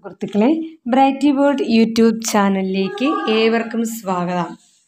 സുഹൃത്തുക്കളെ, Brighty world YouTube ചാനലിലേക്ക് ഏവർക്കും സ്വാഗതം.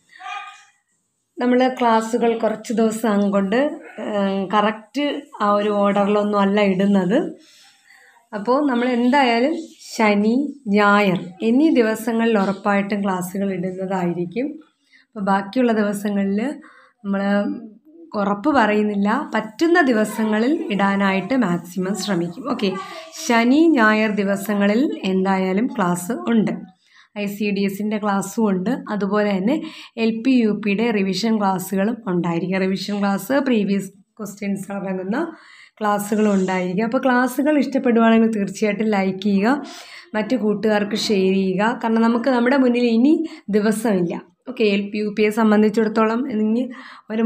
നമ്മൾ ക്ലാസ്സുകൾ കുറച്ച് ദിവസം കൊണ്ട് കറക്റ്റ് ആ ഒരു ഓർഡറിലൊന്നും അല്ല ഇടുന്നത്. അപ്പോൾ നമ്മൾ എന്തായാലും ശനി, ഞായർ എന്നീ ദിവസങ്ങളിൽ ഉറപ്പായിട്ടും ക്ലാസ്സുകൾ ഇടുന്നതായിരിക്കും. അപ്പോൾ ബാക്കിയുള്ള ദിവസങ്ങളിൽ നമ്മൾ ഉറപ്പ് പറയുന്നില്ല, പറ്റുന്ന ദിവസങ്ങളിൽ ഇടാനായിട്ട് മാക്സിമം ശ്രമിക്കും. ഓക്കെ, ശനി ഞായർ ദിവസങ്ങളിൽ എന്തായാലും ക്ലാസ് ഉണ്ട്. ICDSൻ്റെ ക്ലാസ്സും ഉണ്ട്, അതുപോലെ തന്നെ LP UPയുടെ റിവിഷൻ ക്ലാസ്സുകളും ഉണ്ടായിരിക്കും. റിവിഷൻ ക്ലാസ്, പ്രീവിയസ് ക്വസ്റ്റ്യൻസ് അടങ്ങുന്ന ക്ലാസ്സുകളും ഉണ്ടായിരിക്കും. അപ്പോൾ ക്ലാസ്സുകൾ ഇഷ്ടപ്പെടുവാണെങ്കിൽ തീർച്ചയായിട്ടും ലൈക്ക് ചെയ്യുക, മറ്റു കൂട്ടുകാർക്ക് ഷെയർ ചെയ്യുക. കാരണം നമുക്ക് നമ്മുടെ മുന്നിൽ ഇനി ദിവസമില്ല. ഓക്കെ, LP UPയെ സംബന്ധിച്ചിടത്തോളം ഇനി ഒരു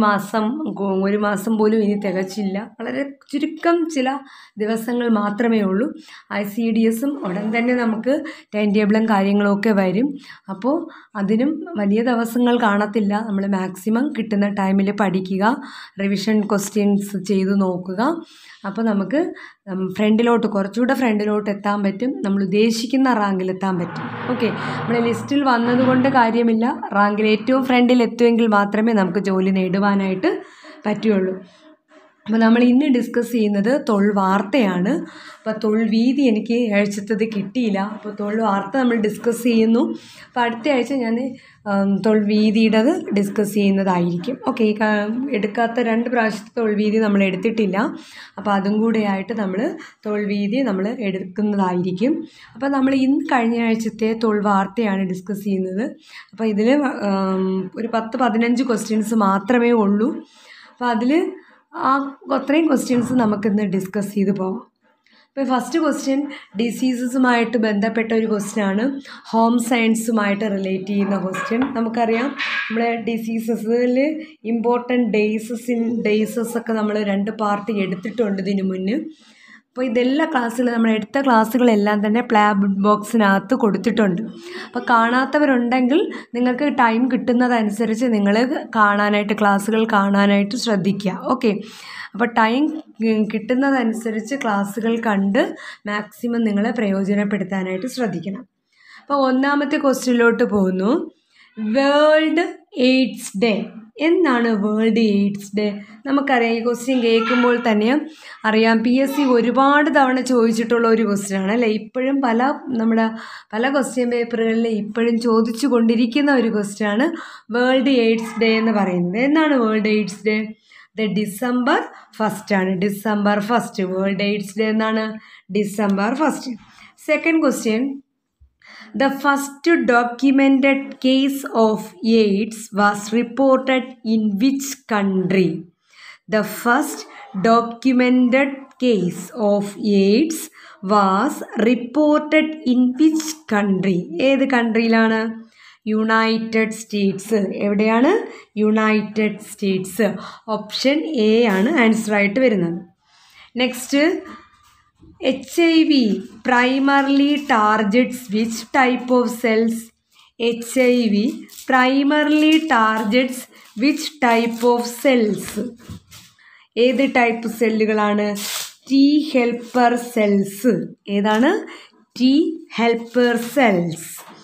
മാസം പോലും ഇനി തികച്ചില്ല. വളരെ ചുരുക്കം ചില ദിവസങ്ങൾ മാത്രമേ ഉള്ളൂ. ICDSും ഉടൻ തന്നെ നമുക്ക് ടൈം ടേബിളും കാര്യങ്ങളും ഒക്കെ വരും. അപ്പോൾ അതിനും വലിയ ദിവസങ്ങൾ കാണത്തില്ല. നമ്മൾ മാക്സിമം കിട്ടുന്ന ടൈമിൽ പഠിക്കുക, റിവിഷൻ ക്വസ്റ്റ്യൻസ് ചെയ്ത് നോക്കുക. അപ്പോൾ നമുക്ക് കുറച്ചുകൂടെ ഫ്രണ്ടിലോട്ട് എത്താൻ പറ്റും, നമ്മൾ ഉദ്ദേശിക്കുന്ന റാങ്കിലെത്താൻ പറ്റും. ഓക്കെ, നമ്മൾ ലിസ്റ്റിൽ വന്നതുകൊണ്ട് കാര്യമില്ല, റാങ്കിൽ ഏറ്റവും ഫ്രണ്ടിൽ എത്തുമെങ്കിൽ മാത്രമേ നമുക്ക് ജോലി നേടുവാനായിട്ട് പറ്റുകയുള്ളൂ. അപ്പോൾ നമ്മൾ ഇന്ന് ഡിസ്കസ് ചെയ്യുന്നത് തൊഴിൽ വാർത്തയാണ്. അപ്പോൾ തൊഴിൽ വീതി എനിക്ക് ആഴ്ചത്തത് കിട്ടിയില്ല, അപ്പോൾ തൊഴിൽ വാർത്ത നമ്മൾ ഡിസ്കസ് ചെയ്യുന്നു. അപ്പോൾ അടുത്ത ആഴ്ച ഞാൻ തൊഴിൽ വീതിയുടേത് ഡിസ്കസ് ചെയ്യുന്നതായിരിക്കും. ഓക്കെ, എടുക്കാത്ത 2 പ്രാവശ്യത്തെ തൊഴിൽ വീതി നമ്മൾ എടുത്തിട്ടില്ല. അപ്പോൾ അതും കൂടെ ആയിട്ട് നമ്മൾ തൊഴിൽ വീതി നമ്മൾ എടുക്കുന്നതായിരിക്കും. അപ്പോൾ നമ്മൾ ഇന്ന് കഴിഞ്ഞ ആഴ്ചത്തെ തൊഴിൽ വാർത്തയാണ് ഡിസ്കസ് ചെയ്യുന്നത്. അപ്പോൾ ഇതിൽ ഒരു 10-15 ക്വസ്റ്റ്യൻസ് മാത്രമേ ഉള്ളൂ. അപ്പോൾ അതിൽ അത്രയും ക്വസ്റ്റ്യൻസ് നമുക്കിന്ന് ഡിസ്കസ് ചെയ്ത് പോകാം. ഇപ്പോൾ ഫസ്റ്റ് ക്വസ്റ്റ്യൻ ഡിസീസസുമായിട്ട് ബന്ധപ്പെട്ട ഒരു ക്വസ്റ്റ്യനാണ്, ഹോം സയൻസുമായിട്ട് റിലേറ്റ് ചെയ്യുന്ന ക്വസ്റ്റ്യൻ. നമുക്കറിയാം, നമ്മളെ ഡിസീസസിൽ ഇമ്പോർട്ടൻറ്റ് ഡേയ്സസ് ഒക്കെ നമ്മൾ 2 പാർട്ട് എടുത്തിട്ടുണ്ട് ഇതിനു മുന്നേ. അപ്പോൾ ഇതെല്ലാ നമ്മൾ എടുത്ത ക്ലാസ്സുകളെല്ലാം തന്നെ പ്ലാബ് ബോക്സിനകത്ത് കൊടുത്തിട്ടുണ്ട്. അപ്പോൾ കാണാത്തവരുണ്ടെങ്കിൽ നിങ്ങൾക്ക് ടൈം കിട്ടുന്നതനുസരിച്ച് നിങ്ങൾ ക്ലാസ്സുകൾ കാണാനായിട്ട് ശ്രദ്ധിക്കുക. ഓക്കെ, അപ്പോൾ ടൈം കിട്ടുന്നതനുസരിച്ച് ക്ലാസ്സുകൾ കണ്ട് മാക്സിമം നിങ്ങൾ പ്രയോജനപ്പെടുത്താനായിട്ട് ശ്രദ്ധിക്കണം. അപ്പോൾ ഒന്നാമത്തെ ക്വസ്റ്റ്യനിലോട്ട് പോകുന്നു. വേൾഡ് എയ്ഡ്സ് ഡേ എന്നാണ് വേൾഡ് എയ്ഡ്സ് ഡേ? നമുക്കറിയാം, ഈ ക്വസ്റ്റ്യൻ കേൾക്കുമ്പോൾ തന്നെ അറിയാം, PSC ഒരുപാട് തവണ ചോദിച്ചിട്ടുള്ള ഒരു ക്വസ്റ്റ്യനാണ് അല്ലേ. ഇപ്പോഴും പല ക്വസ്റ്റ്യൻ പേപ്പറുകളിൽ ഇപ്പോഴും ചോദിച്ചു കൊണ്ടിരിക്കുന്ന ഒരു ക്വസ്റ്റ്യനാണ് വേൾഡ് എയ്ഡ്സ് ഡേ എന്ന് പറയുന്നത്. എന്നാണ് വേൾഡ് എയ്ഡ്സ് ഡേ? December 1 ആണ്. December 1 വേൾഡ് എയ്ഡ്സ് ഡേ എന്നാണ്, December 1. Second question, the first documented case of AIDS was reported in which country? The first documented case of AIDS was reported in which country? ഏത് കൺട്രിയിലാണ്? United States. എവിടെയാണ്? United States. Option A ആണ് answer ആയിട്ട് വരുന്നത്. Next, HIV primarily targets which type of cells? HIV primarily targets which type of cells? ഏത് type സെല്ലുകളാണ്? T helper cells. ഏതാണ്? T helper cells.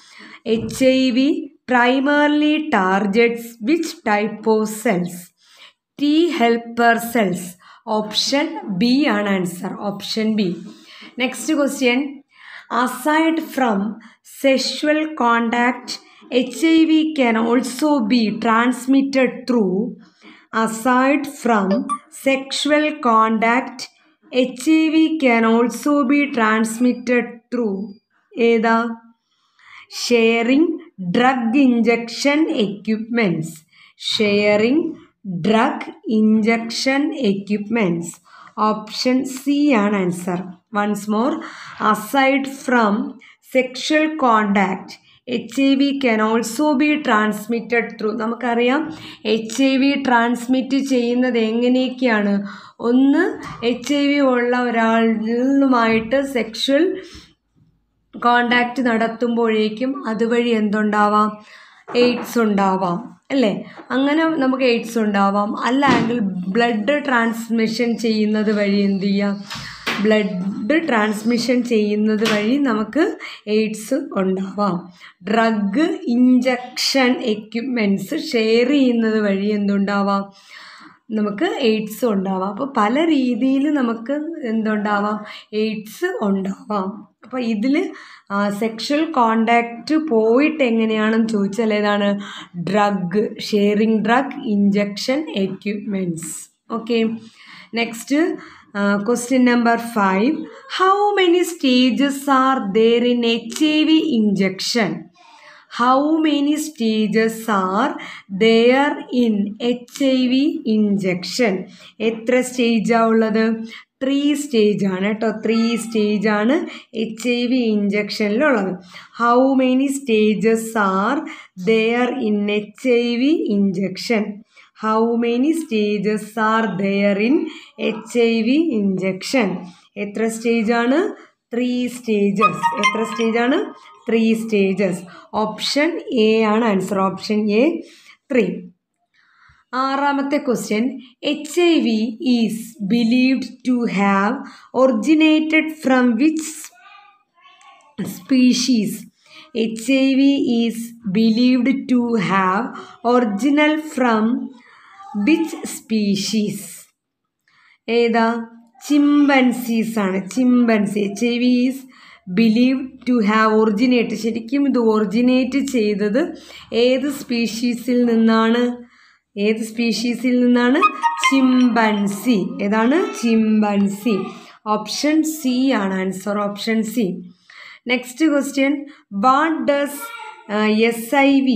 HIV primarily targets which type of cells? T helper cells. Option B ആണ് answer, option B. Next question, aside from sexual contact, HIV can also be transmitted through. Aside from sexual contact, HIV can also be transmitted through. ഏതാ? Sharing drug injection equipments. Sharing drug injection equipments. Option C ആണ് answer. Once more, aside from sexual contact HIV can also be transmitted through. നമുക്കറിയാം, HIV transmit ചെയ്യുന്നത് എങ്ങനെയൊക്കെയാണ്? ഒന്ന്, HIV ഉള്ള ഒരാളുമായിട്ട് sexual contact നടത്തുമ്പോഴേക്കും അതുവഴി എന്തുണ്ടാവാം? AIDS ഉണ്ടാവാം അല്ലേ? അങ്ങനെ നമുക്ക് എയ്ഡ്സ് ഉണ്ടാവാം. അല്ലെങ്കിൽ ബ്ലഡ് ട്രാൻസ്മിഷൻ ചെയ്യുന്നത് വഴി എന്ത് ചെയ്യാം? ബ്ലഡ് ട്രാൻസ്മിഷൻ ചെയ്യുന്നത് വഴി നമുക്ക് എയ്ഡ്സ് ഉണ്ടാവാം. ഡ്രഗ് ഇഞ്ചക്ഷൻ എക്യുപ്മെൻറ്റ്സ് ഷെയർ ചെയ്യുന്നത് വഴി എന്തുണ്ടാവാം, നമുക്ക് എയ്ഡ്സ് ഉണ്ടാവാം. അപ്പോൾ പല രീതിയിൽ നമുക്ക് എന്തുണ്ടാവാം, എയ്ഡ്സ് ഉണ്ടാവാം. അപ്പോൾ ഇതിൽ സെക്ഷൽ കോണ്ടാക്റ്റ് പോയിട്ട് എങ്ങനെയാണെന്ന് ചോദിച്ചാൽ ഏതാണ്, drug, sharing drug injection equipments. Okay, next question number 5. How many stages are there in HIV injection? How many stages are there in HIV injection? എത്ര സ്റ്റേജാണ് ഉള്ളത്? 3 സ്റ്റേജ് ആണ് കേട്ടോ. 3 സ്റ്റേജ് ആണ് HIV ഇഞ്ചക്ഷനിലുള്ളത്. How many stages are there in HIV injection? How many stages are there in HIV injection? എത്ര stage ആണ്? 3 stages. എത്ര സ്റ്റേജ് ആണ്? 3 stages. ഓപ്ഷൻ എ ആണ് ആൻസർ. Option A 3. ആറാമത്തെ question. HIV is believed to have originated from which species? HIV is believed to have original from which species? ഏതാ? Chimpanzees ആണ്. Chimpanzee. HIV is believed to have originated, ശരിക്കും ഇത് originate ചെയ്തത് ഏത് സ്പീഷീസിൽ നിന്നാണ്? ഏത് സ്പീഷീസിൽ നിന്നാണ്? ചിമ്പൻസി. ഏതാണ്? ചിമ്പൻസി. ഓപ്ഷൻ സി ആണ് answer. Option C. Next question. What does SIV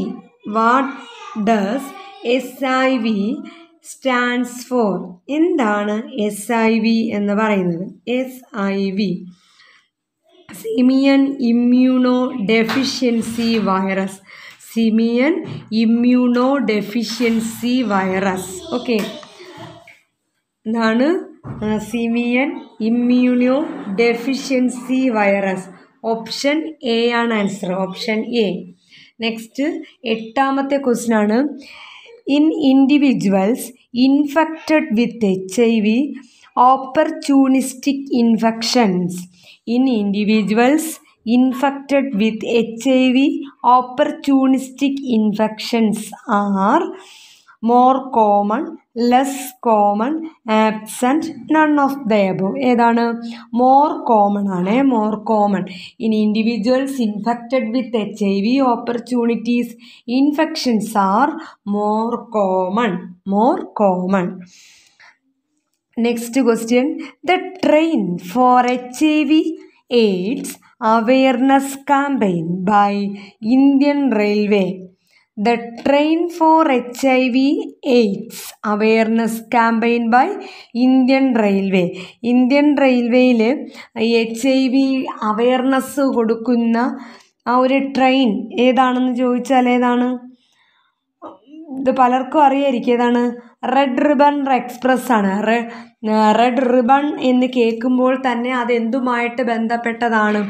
stands for? എന്താണ് SIV എന്ന് പറയുന്നത്? SIV simian immunodeficiency virus. Simian immunodeficiency virus. Okay, എന്താണ് simian immunodeficiency virus? Option A ആണ് answer. Option A. Next എട്ടാമത്തെ question ആണ്. In individuals infected with HIV opportunistic infections. In individuals infected with HIV opportunistic infections are more common, less common, absent, none of the above. ഏതാണ്? more common ആണ്. more common. in individuals infected with HIV opportunities infections are more common. more common. Next question. The train for HIV AIDS awareness campaign by Indian Railway. The train for HIV AIDS awareness campaign by Indian Railway. Indian Railwayയിൽ HIV awareness കൊടുക്കുന്ന ആ ഒരു train ഏതാണെന്ന് ചോദിച്ചാൽ ഏതാണ്? ഇത് പലർക്കും അറിയായിരിക്കും. ഏതാണ്? റെഡ് റിബൺ എക്സ്പ്രസ് ആണ്. റെഡ് റിബൺ എന്ന് കേൾക്കുമ്പോൾ തന്നെ അതെന്തുമായിട്ട് ബന്ധപ്പെട്ടതാണ്?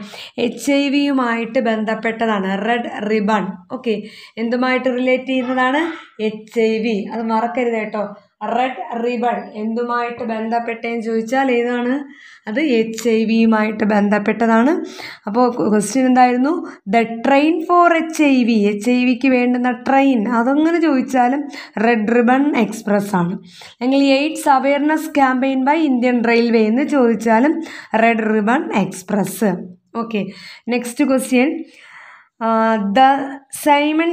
HIV ബന്ധപ്പെട്ടതാണ്. Red ribbon. ഓക്കെ, എന്തുമായിട്ട് റിലേറ്റ് ചെയ്യുന്നതാണ്? HIV. അത് മറക്കരുത് കേട്ടോ. റെഡ് റിബൺ എന്തുമായിട്ട് ബന്ധപ്പെട്ടതെന്ന് ചോദിച്ചാൽ ഏതാണ്? അത് HIV ബന്ധപ്പെട്ടതാണ്. അപ്പോൾ ക്വസ്റ്റ്യൻ എന്തായിരുന്നു? The train for HIV. HIVക്ക് വേണ്ടുന്ന ട്രെയിൻ അതങ്ങനെ ചോദിച്ചാലും റെഡ് റിബൺ എക്സ്പ്രസ് ആണ്. അല്ലെങ്കിൽ AIDS awareness campaign by Indian railway എന്ന് ചോദിച്ചാലും red ribbon express. Okay, next question. The Simon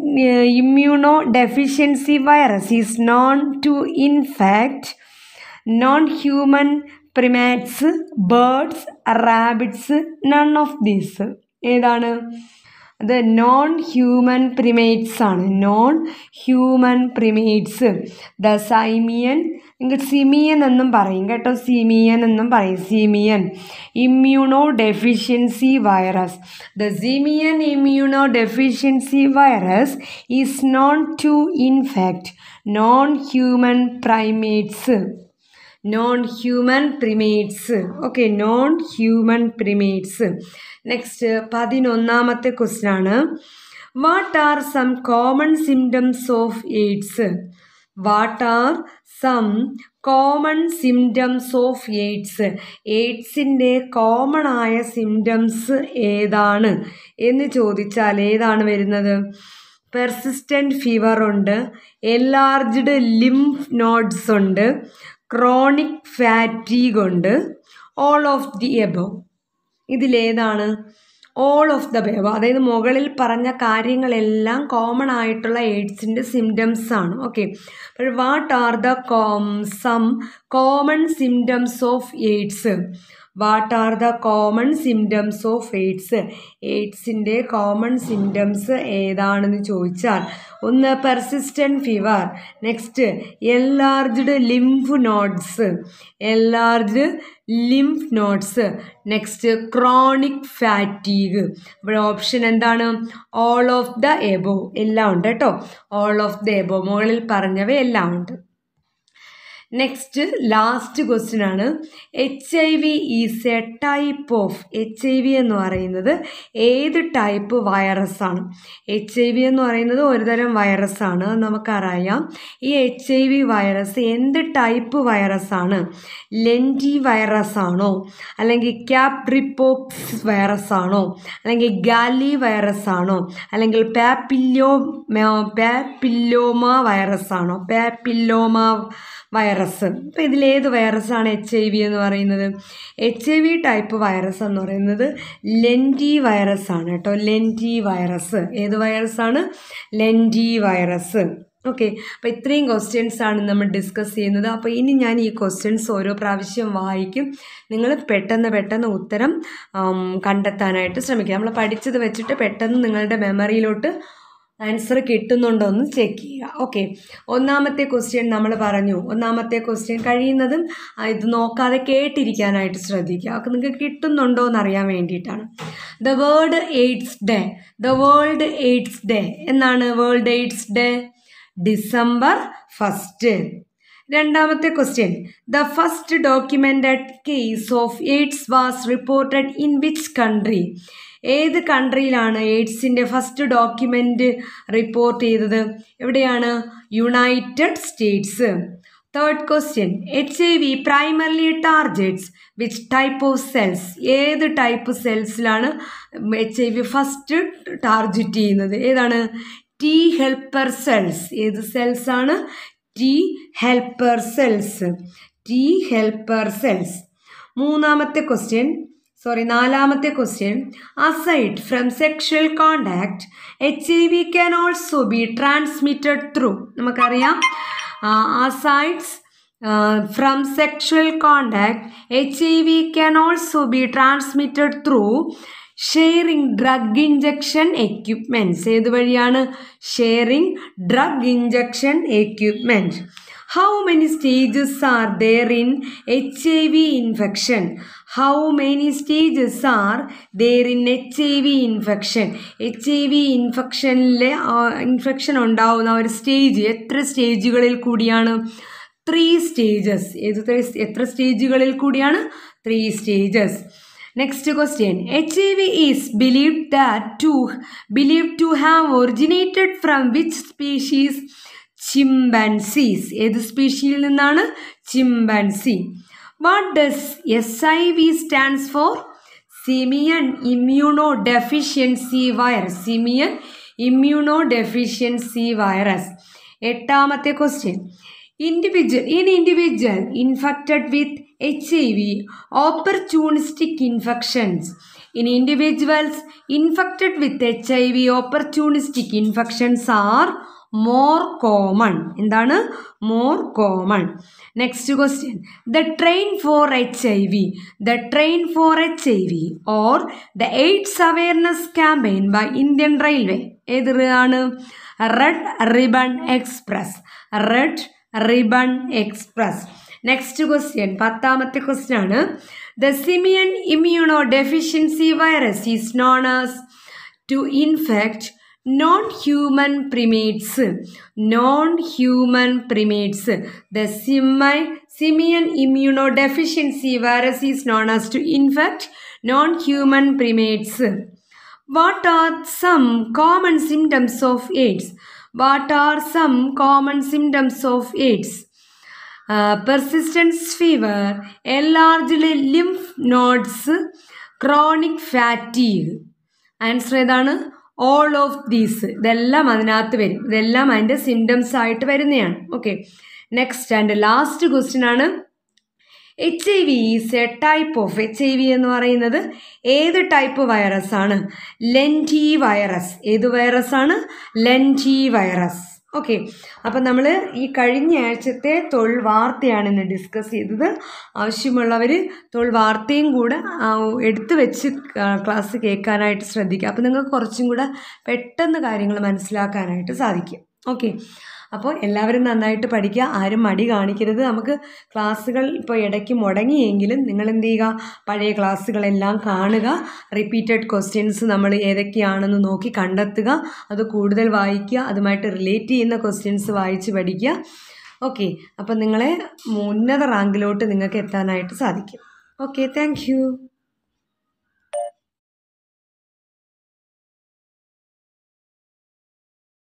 immunodeficiency virus is known to infect non-human primates, birds, rabbits, none of these. ഏതാണ്? അത് non human primates ആണ്. Non human primates. The simian, simian എന്നും പറയും കേട്ടോ. Simian എന്നും പറയും. Simian immunodeficiency virus. The simian immunodeficiency virus is known to infect non human primates. Non human primates. Okay, non human primates. Next 11ാമത്തെ question ആണ്. What are some common symptoms of AIDS? What are some common symptoms of AIDS. എയ്ഡ്സിൻ്റെ common ആയ symptoms ഏതാണ് എന്ന് ചോദിച്ചാൽ ഏതാണ് വരുന്നത്? Persistent fever ഉണ്ട്, എൻലാർജ്ഡ് ലിംഫ് നോഡ്സ് ഉണ്ട്, ക്രോണിക് ഫാറ്റീഗ് ഉണ്ട്, ഓൾ ഓഫ് ദി എബവ്. ഇതിലേതാണ്? All of the above. അതായത് മുകളിൽ പറഞ്ഞ കാര്യങ്ങളെല്ലാം കോമൺ ആയിട്ടുള്ള എയ്ഡ്സിൻ്റെ സിംറ്റംസ് ആണ്. ഓക്കെ, അപ്പോൾ what are the some common symptoms of AIDS? What are the common symptoms of AIDS? എയ്ഡ്സിൻ്റെ കോമൺ സിംറ്റംസ് ഏതാണെന്ന് ചോദിച്ചാൽ ഒന്ന് persistent fever, next enlarged lymph nodes, next chronic fatigue. അപ്പോൾ ഓപ്ഷൻ എന്താണ്? All of the above. എല്ലാം ഉണ്ട് കേട്ടോ, all of the above, മുകളിൽ പറഞ്ഞവ എല്ലാം ഉണ്ട്. നെക്സ്റ്റ് ലാസ്റ്റ് ക്വസ്റ്റ്യൻ ആണ്, HIV is a type of. HIV എന്ന് പറയുന്നത് ഏത് ടൈപ്പ് വൈറസാണ്? HIV എന്ന് പറയുന്നത് ഒരുതരം വൈറസാണ്, നമുക്കറിയാം. ഈ HIV വൈറസ് എന്ത് ടൈപ്പ് വൈറസാണ്? ലെൻറ്റി വൈറസ് ആണോ, അല്ലെങ്കിൽ ക്യാപ്രിപോക്സ് വൈറസ് ആണോ, അല്ലെങ്കിൽ ഗാലി വൈറസ് ആണോ, അല്ലെങ്കിൽ പാപ്പില്ലോമ വൈറസ് ആണോ? Papilloma virus. അപ്പോൾ ഇതിലേത് വൈറസാണ് HIV എന്ന് പറയുന്നത്? HIV ടൈപ്പ് വൈറസ് എന്ന് പറയുന്നത് ലെൻറ്റി വൈറസ് ആണ് കേട്ടോ, ലെൻറ്റി വൈറസ്. ഏത് വൈറസാണ്? ലെൻറ്റി വൈറസ്. ഓക്കെ, അപ്പോൾ ഇത്രയും ക്വസ്റ്റ്യൻസ് ആണ് നമ്മൾ ഡിസ്കസ് ചെയ്യുന്നത്. അപ്പോൾ ഇനി ഞാൻ ഈ ക്വസ്റ്റ്യൻസ് ഓരോ പ്രാവശ്യം വായിക്കും, നിങ്ങൾ പെട്ടെന്ന് ഉത്തരം കണ്ടെത്താനായിട്ട് ശ്രമിക്കുക. നമ്മൾ പഠിച്ചത് വെച്ചിട്ട് പെട്ടെന്ന് നിങ്ങളുടെ മെമ്മറിയിലോട്ട് ആൻസർ കിട്ടുന്നുണ്ടോ എന്ന് ചെക്ക് ചെയ്യുക. ഓക്കെ, ഒന്നാമത്തെ ക്വസ്റ്റ്യൻ നമ്മൾ പറഞ്ഞു. ഒന്നാമത്തെ ക്വസ്റ്റ്യൻ കഴിയുന്നതും ഇത് നോക്കാതെ കേട്ടിരിക്കാനായിട്ട് ശ്രദ്ധിക്കുക. അപ്പോൾ നിങ്ങൾക്ക് കിട്ടുന്നുണ്ടോ എന്നറിയാൻ വേണ്ടിയിട്ടാണ്. The world AIDS day. The world AIDS day എന്നാണ് world AIDS day? December 1st. രണ്ടാമത്തെ question, the first documented case of AIDS was reported in which country? ഏത് കൺട്രിയിലാണ് എയ്ഡ്സിൻ്റെ ഫസ്റ്റ് ഡോക്യുമെൻ്റ് റിപ്പോർട്ട് ചെയ്തത്? എവിടെയാണ്? United States. Third question, HIV primarily targets which type of cells? ഏത് type സെൽസിലാണ് HIV ഫസ്റ്റ് target ചെയ്യുന്നത്? ഏതാണ്? T helper cells. ഏത് സെൽസ് ആണ്? T helper cells. T helper cells. നാലാമത്തെ question, aside from sexual contact, HIV can also be transmitted through. നമുക്കറിയാം, aside from sexual contact, HIV can also be transmitted through sharing drug injection equipments. ഏത് വഴിയാണ്? Sharing drug injection equipment. How many stages are there in HIV infection? How many stages are there in HIV infection? HIV infection ഉണ്ടാവുന്ന ഒരു stage എത്ര സ്റ്റേജുകളിൽ കൂടിയാണ്? 3 stages. എത്ര സ്റ്റേജുകളിൽ കൂടിയാണ്? 3 stages. Next question, HIV is believed to have originated from which species? Chimpanzees. ഏത് സ്പീഷീസിൽ നിന്നാണ്? Chimpanzee. What does SIV stands for? Simian immunodeficiency virus. Simian immunodeficiency virus. എട്ടാമത്തെ question, individual infected with HIV opportunistic infections. In individuals infected with HIV opportunistic infections are more common. എന്താണ്? more common. Next question, the train for HIV or the AIDS awareness campaign by Indian Railway. ഏതാണ്? Red Ribbon Express. Red Ribbon Express. Next question, പത്താമത്തെ question ആണ്, the simian immunodeficiency virus is known as to infect non-human primates. The simian immunodeficiency virus is known as to infect non-human primates. What are some common symptoms of AIDS? Persistence fever, enlarged lymph nodes, chronic fatigue. Answer ഏതാണ്? All of these. ഇതെല്ലാം അതിനകത്ത് വരും. ഇതെല്ലാം അതിൻ്റെ symptoms ആയിട്ട് വരുന്നതാണ്. Okay, next and last question ആണ്. HIV is a type of, HIV എന്ന് പറയുന്നത് ഏത് ടൈപ്പ് വൈറസ് ആണ്? ലെൻറ്റി വൈറസ്. ഏത് വൈറസ് ആണ്? ലെൻറ്റി വൈറസ്. ഓക്കെ, അപ്പം നമ്മൾ ഈ കഴിഞ്ഞ ആഴ്ചത്തെ തൊഴിൽ വാർത്തയാണ് ഇന്ന് ഡിസ്കസ് ചെയ്തത്. ആവശ്യമുള്ളവർ തൊഴിൽ വാർത്തയും കൂടെ എടുത്തു വെച്ച് ക്ലാസ് കേൾക്കാനായിട്ട് ശ്രദ്ധിക്കുക. അപ്പോൾ നിങ്ങൾക്ക് കുറച്ചും കൂടെ പെട്ടെന്ന് കാര്യങ്ങൾ മനസ്സിലാക്കാനായിട്ട് സാധിക്കും. ഓക്കെ, അപ്പോൾ എല്ലാവരും നന്നായിട്ട് പഠിക്കുക, ആരും മടി കാണിക്കരുത്. നമുക്ക് ക്ലാസ്സുകൾ ഇപ്പോൾ ഇടയ്ക്ക് മുടങ്ങിയെങ്കിലും നിങ്ങൾ എന്ത് ചെയ്യുക, പഴയ ക്ലാസ്സുകളെല്ലാം കാണുക. റിപ്പീറ്റഡ് ക്വസ്റ്റ്യൻസ് നമ്മൾ ഏതൊക്കെയാണെന്ന് നോക്കി കണ്ടെത്തുക, അത് കൂടുതൽ വായിക്കുക, അതുമായിട്ട് റിലേറ്റ് ചെയ്യുന്ന ക്വസ്റ്റ്യൻസ് വായിച്ച് പഠിക്കുക. ഓക്കെ, അപ്പം നിങ്ങളെ ഉന്നത റാങ്കിലോട്ട് നിങ്ങൾക്ക് എത്താനായിട്ട് സാധിക്കും. Okay, thank U.